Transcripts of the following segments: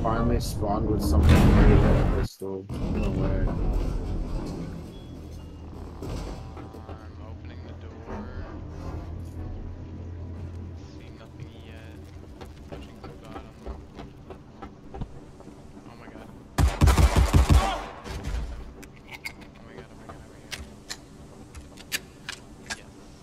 finally spawned with something greater than a pistol. No way. I'm opening the door. See nothing yet. Pushing to the bottom. Oh my god. Oh my god, oh my god, oh my god. Yes.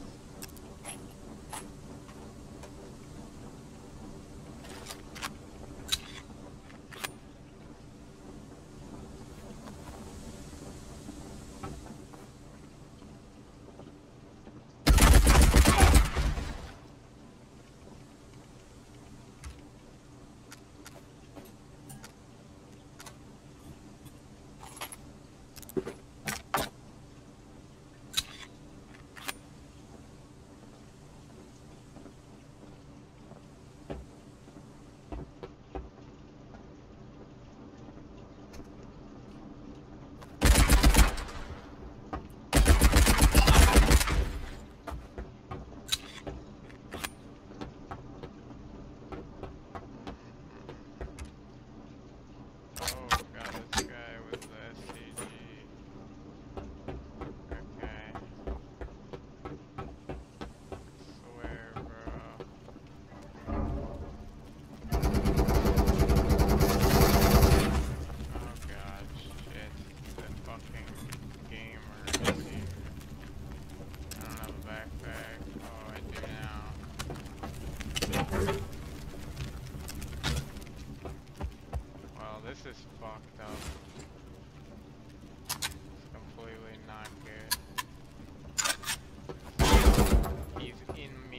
This is fucked up. It's completely not good. He's in me.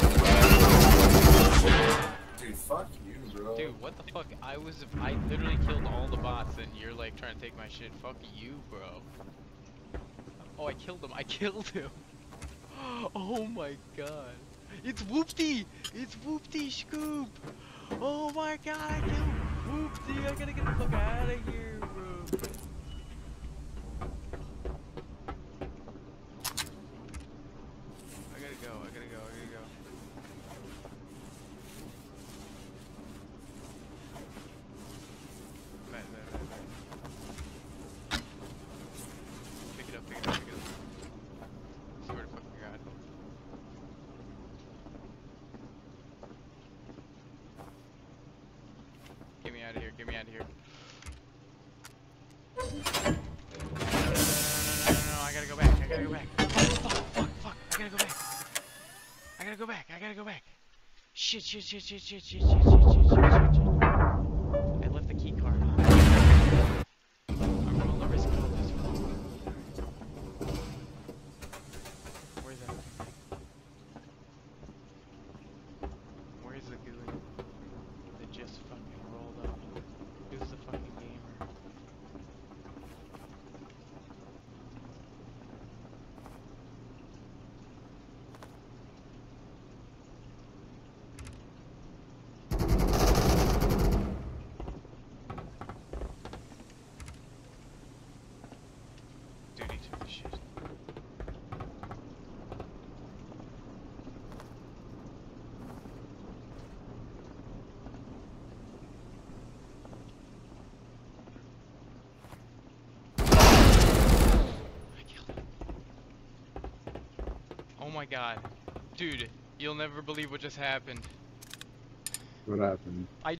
Dude, fuck you, bro. Dude, what the fuck? I literally killed all the bots and you're like trying to take my shit. Fuck you, bro. Oh, I killed him. I killed him. Oh my god. It's Woopty! It's WooptyScoop! Oh my god, I killed Woopty! I gotta get the fuck out of here, bro. I gotta go. Right. Pick it up. Swear to fucking god. Get me out of here. No, I gotta go back. Fuck. I gotta go back. Shit. I left the key card. I'm gonna risk all this. Where's that? Where's the goon that just fucking rolled up? Who's the fucking gamer? Dude, he took the shit. Oh my god. Dude, you'll never believe what just happened. What happened?